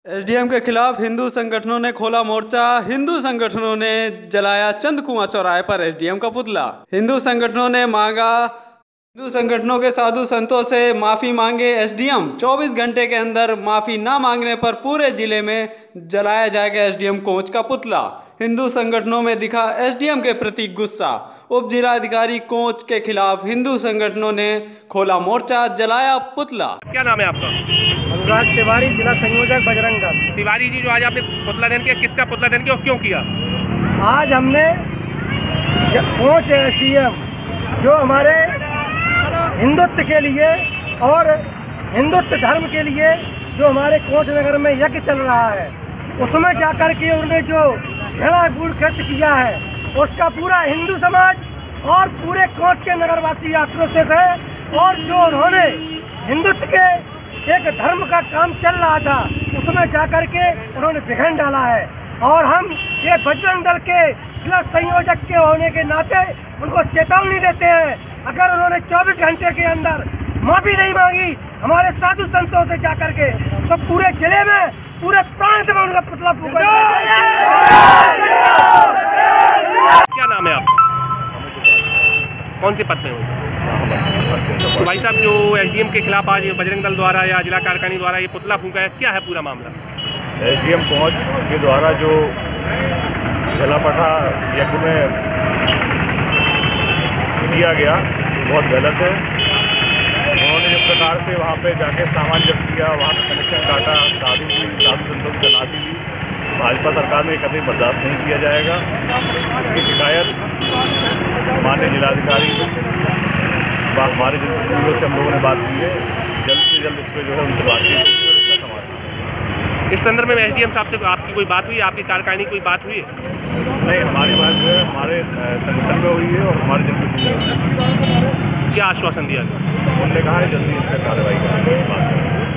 SDM के खिलाफ हिंदू संगठनों ने खोला मोर्चा। हिंदू संगठनों ने जलाया चंदकुआं चौराहे पर एसडीएम का पुतला। हिंदू संगठनों के साधु संतों से माफी मांगे एसडीएम। 24 घंटे के अंदर माफी ना मांगने पर पूरे जिले में जलाया जाएगा एसडीएम कोंच का पुतला। हिंदू संगठनों में दिखा एसडीएम के प्रति गुस्सा। उप जिलाधिकारी कोंच के खिलाफ हिंदू संगठनों ने खोला मोर्चा, जलाया पुतला। क्या नाम है आपका? अनुराग तिवारी, जिला संयोजक बजरंग दल। तिवारी जी, जो आज आपने पुतला दहन किया, किसका पुतला दहन किया और क्यों किया? आज हमने कोंच एसडीएम जो हमारे हिंदुत्व के लिए और हिंदुत्व धर्म के लिए जो हमारे कोंच नगर में यज्ञ चल रहा है, उसमें जाकर के उन्होंने जो घृणापूर्ण कृत्य किया है, उसका पूरा हिंदू समाज और पूरे कोंच के नगरवासी आक्रोशित है। और जो उन्होंने हिंदुत्व के एक धर्म का काम चल रहा था, उसमें जाकर के उन्होंने विघटन डाला है। और हम ये बजरंग दल के जिला संयोजक के होने के नाते उनको चेतावनी देते हैं, अगर उन्होंने 24 घंटे के अंदर माफी नहीं मांगी हमारे साधु संतों से जाकर के, तो पूरे जिले में पूरे प्रांत में उनका पुतला फूंका। क्या नाम है आपका? कौन से पद में हो? तो भाई साहब, जो एसडीएम के खिलाफ आज बजरंग दल द्वारा या जिला कार्यकारिणी द्वारा ये पुतला फूंका है, क्या है पूरा मामला? एसडीएम कोंच के द्वारा जो जलापठा यज्ञ में किया गया बहुत गलत है। उन्होंने जिस प्रकार से वहाँ पे जाके सामान जब्त किया, वहाँ का कनेक्शन काटा, साधु संतों की तलाशी ली, भाजपा सरकार में कभी बर्दाश्त नहीं किया जाएगा। इसकी शिकायत माननीय जिलाधिकारी हमारे जिलों से हम लोगों ने बात की है, जल्द से जल्द इस पर जो है उनसे बातचीत होगी और इसका समाधान। इस संदर्भ में एसडीएम साहब से आपकी कोई बात हुई, आपकी कार्यकारिणी कोई बात हुई है? नहीं, हमारी बात जो है हमारे संगठन में हुई है और हमारे जनप्रतिनिधियों। क्या आश्वासन दिया गया? उन्होंने कहा है जल्दी इस पर कार्रवाई करेंगे।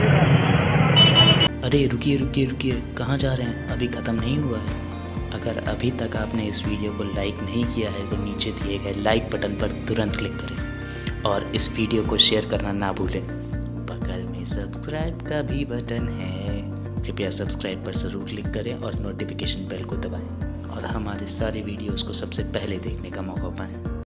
अरे रुकिए, कहाँ जा रहे हैं? अभी ख़त्म नहीं हुआ है। अगर अभी तक आपने इस वीडियो को लाइक नहीं किया है तो नीचे दिए गए लाइक बटन पर तुरंत क्लिक करें और इस वीडियो को शेयर करना ना भूलें। बगल में सब्सक्राइब का भी बटन है, कृपया सब्सक्राइब पर ज़रूर क्लिक करें और नोटिफिकेशन बेल को दबाएं और हमारे सारे वीडियोस को सबसे पहले देखने का मौका पाएं।